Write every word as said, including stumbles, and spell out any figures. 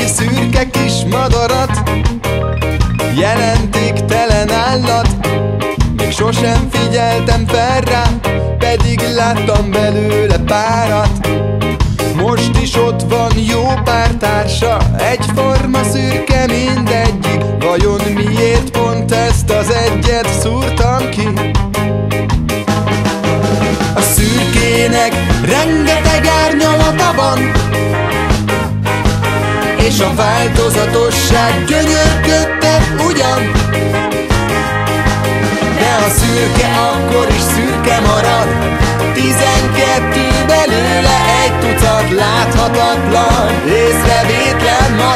szürke kis madarat, jelentéktelen állat. Még sosem figyeltem fel rá, pedig láttam belőle párat. Most is ott van jó pár társa, egyforma szürke mindegyik. Vajon miért pont ezt az egyet szúrtam ki? A szürkének rengeteg árnyalata van, és a változatosság gyönyörködtet ugyan. De a szürke akkor is szürke marad, tizenkettő belőle egy tucat láthatatlan, észrevétlen marad.